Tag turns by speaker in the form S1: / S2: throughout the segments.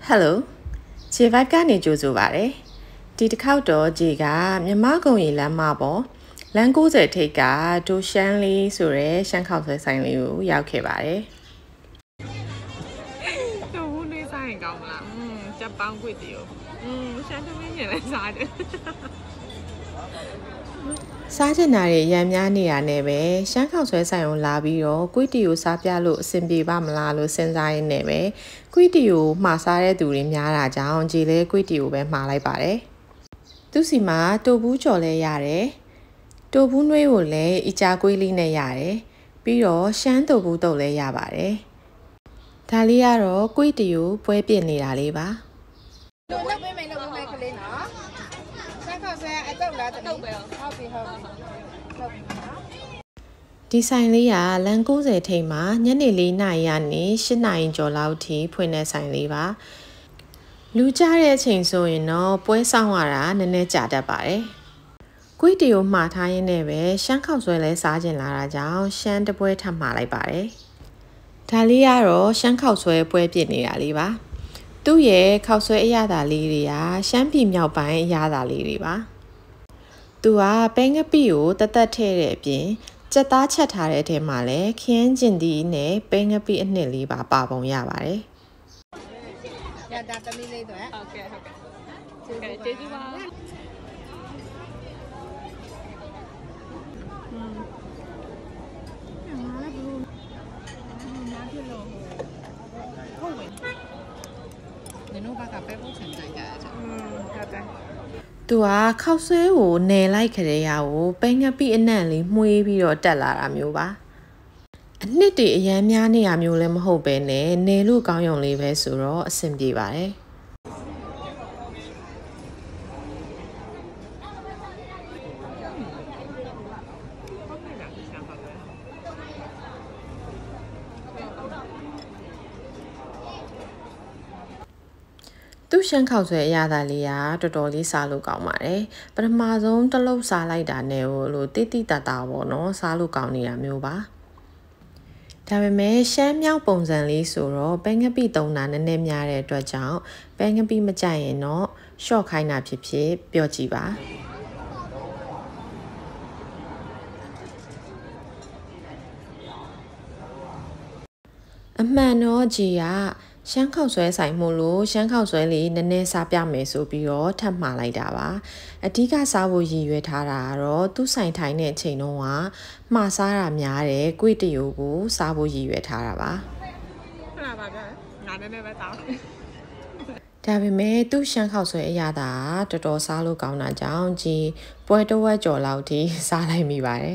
S1: Hello ခြေ vibe ကနေကြိုဆိုပါရစေဒီတစ်ခေါက်တော့ခြေကမြမကုံရီလမ်းမပေါ်လမ်း90ထိပ်ကဒိုရှမ်းလေးဆိုရဲရှမ်းခေါက်ဆွဲဆိုင်လေးကိုရောက်ခဲ့ပါတယ်
S2: တို့ဘူးလေးဆိုင်ရင်ကောင်းမလားကြက်ပေါင်းကွေ့တီကိုရှမ်းသမီးရင်လည်းစားတယ်
S1: စားချင်တာတွေရံများနေတာနဲ့ပဲရှမ်းခေါက်ဆွဲဆိုင်ကိုလာပြီးတော့ကွီတီကိုစားပြလို့အဆင်ပြေပါမလားလို့စဉ်းစားရင်းနဲ့ပဲကွီတီကိုမှာစားတဲ့သူတွေများတာကြောင့်ကြည်လဲကွီတီကိုပဲမှာလိုက်ပါတယ်သူစီမှာတိုဘူးကြော်လဲရတယ်တိုဘူးနှွေးကိုလည်းအကြာကွေးလေးနဲ့ရတယ်ပြီးတော့ရှမ်းတိုဘူးတုပ်လဲရပါတယ်ဒါလေးကတော့ကွီတီကိုပွဲပြစ်နေတာလေးပါ
S3: လုပ်ပေးမယ်ကလေးနော်ဆက်ခေါက်ဆွဲအတုပ်လားတုပ်ပဲဟုတ်ပြီ
S1: ဒီဆိုင်လေးကလမ်း90ထိပ်မှာညနေ4နာရီကနေ8နာရီကျော်လောက်ထိဖွင့်တဲ့ဆိုင်လေးပါလူကြတဲ့အချိန်ဆိုရင်တော့ပွဲဆောင်ရတာနည်းနည်းကြာတတ်ပါတယ်ကွီတီကိုမှာထားရင်းနဲ့ပဲရှမ်းခေါက်ဆွဲလဲစားကျင်လာတာကြောင့်ရှမ်းတပွဲထပ်မှာလိုက်ပါတယ်ဒါလေးကတော့ရှမ်းခေါက်ဆွဲပွဲပြစ်နေတာလေးပါသူ့ရဲ့ခေါက်ဆွဲအရသာလေးတွေကရှမ်းပြည်မြောက်ပိုင်းအရသာလေးတွေပါသူကပဲငပိကိုတသက်ထည့်တဲ့အပြင်ကြက်သားချက်ထားတဲ့အထဲမှာလည်းခရမ်းကျင်သီးနဲ့ပဲငပိအနှစ်လေးပါပုံရပါတယ်
S3: ရတာတမီးလေးတော့
S2: ဟုတ်ကဲ့ကျေးဇူးပါ
S1: သူကခောက်ဆွဲကိုနယ်လိုက်ခရေရာကိုပဲငပိအနံ့လေးမှုေးပြီးတော့တက်လာတာမျိုးပါအနှစ်တွေအရန်များနေရမျိုးလည်းမဟုတ်ပဲနဲ့နယ်လို့ကောင်းရုံလေးပဲဆိုတော့အဆင်ပြေပါတယ်သူ့ရှမ်းခေါက်ဆွဲအရသာလေးကတော်တော်လေးစားလို့ကောင်းပါတယ်ပထမဆုံးတစ်လုံးစားလိုက်တာနဲ့လို့တိတိတတ်တာပေါ့နော်စားလို့ကောင်းနေတာမျိုးပါဒါပေမဲ့ရှမ်းမြောက်ပုံစံလေးဆိုတော့ပဲငပိသုံးတာနည်းနည်းများတဲ့အတွက်ကြောင့်ပဲငပိမကြိုက်ရင်တော့ရှော့ခိုင်းတာဖြစ်ဖြစ်ပြောကြည့်ပါအမှန်တော့ကြီးကရှမ်းခေါက်ဆွဲဆိုင်မို့လို့ရှမ်းခေါက်ဆွဲလေးနည်းနည်းစားပြမယ်ဆိုပြီးတော့ထပ်မှားလိုက်တာပါအဓိကစားဖို့ရည်ရွယ်ထားတာကတော့သူ့ဆိုင်ထိုင်တဲ့အချိန်တုန်းကမှားစားတာများတယ်ကွေ့တရိုးကိုစားဖို့ရည်ရွယ်ထားတာပါ
S2: ဟုတ်လားပါဗျာငါနည်းနည်းပဲတောင်း
S1: ဒါပေမဲ့သူ့ရှမ်းခေါက်ဆွဲအရသာတော်တော်စားလို့ကောင်းတာကြောင့်ကြီးပွဲတစ်ဝက်ကျော်လောက်ထိစားလိုက်မိပါတယ်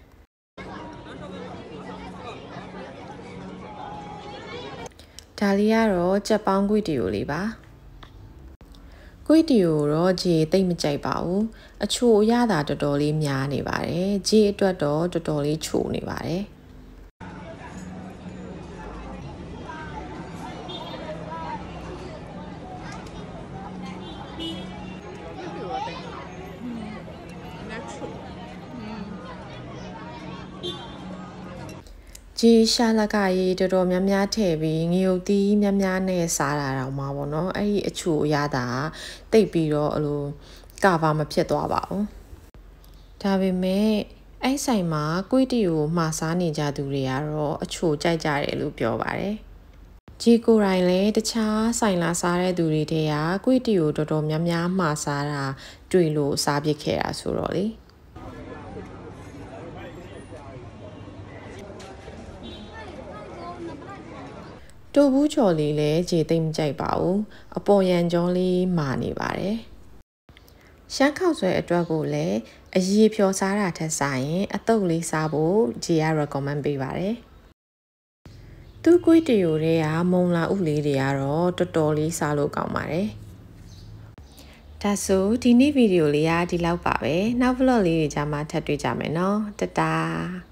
S1: ဒါလေးကတော့ကြက်ပေါင်းကွီတီယိုလေးပါကွီတီယိုတော့ဂျေတိတ်မကြိုက်ပါဘူးအချိုအရသာတော်တော်လေးများနေပါတယ်ဂျေအတွက်တော့တော်တော်လေးချိုနေပါတယ်ဂျီရှာလကရေးတော်တော်များများထည့်ပြီးငရုတ်သီးများများနဲ့စားတာတော့မှာပေါ့နော်အဲ့ဒီအချိုအရသာတိတ်ပြီးတော့လိုကာဗာမဖြစ်သွားပါဘူးဒါပေမဲ့အဲ့ဆိုင်မှာကွီတီကိုမှာစားနေကြသူတွေကတော့အချိုကြိုက်ကြတယ်လို့ပြောပါတယ်ဂျီကိုရိုင်းလည်းတခြားဆိုင်လာစားတဲ့သူတွေတည်းကကွီတီကိုတော်တော်များများမှာစားတာတွေ့လို့စားပစ်ခဲ့တာဆိုတော့လေတိုဘူးချော်လေးလည်းခြေသိမ့်မကြိုက်ပါဘူးအပေါ်ရန်ကြောလေးမာနေပါတယ်ရှမ်းခေါက်ဆွဲအတွက်ကိုလည်းအရည်ဖြော်စားတာထက်စားရင်အတုပ်လေးစားဖို့ဂျီက recommend ပေးပါတယ်သူ့ကွေးတရိုတွေကမုံလာဥလေးတွေကတော့တော်တော်လေးစားလို့ကောင်းပါတယ်ဒါဆိုဒီနေ့ဗီဒီယိုလေးကဒီလောက်ပါပဲနောက် vlog လေးတွေကြာမှထပ်တွေ့ကြမယ်နော်တတား